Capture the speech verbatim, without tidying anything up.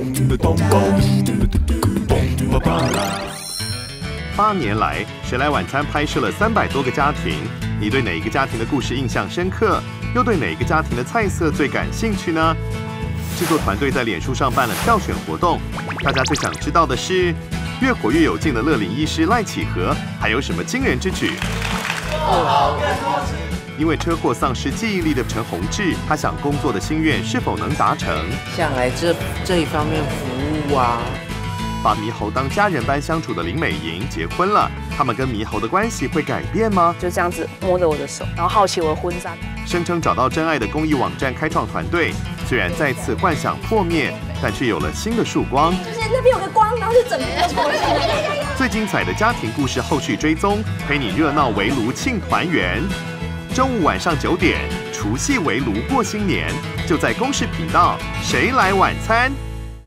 八年来，谁来晚餐拍摄了三百多个家庭。你对哪一个家庭的故事印象深刻？又对哪一个家庭的菜色最感兴趣呢？制作团队在脸书上办了票选活动，大家最想知道的是，越活越有劲的乐龄医师赖启和还有什么惊人之举？因为车祸丧失记忆力的陈宏志，他想工作的心愿是否能达成？ 想来这这一方面服务啊。 把猕猴当家人般相处的林美莹结婚了，他们跟猕猴的关系会改变吗？ 就这样子摸着我的手，然后好奇我的婚纱。 声称找到真爱的公益网站开创团队，虽然再次幻想破灭，但却有了新的曙光。 就是那边有个光，然后就整个就出来。 最精彩的家庭故事后续追踪，陪你热闹围炉庆团圆。周五晚上九点，除夕围炉过新年，就在公视频道。谁来晚餐？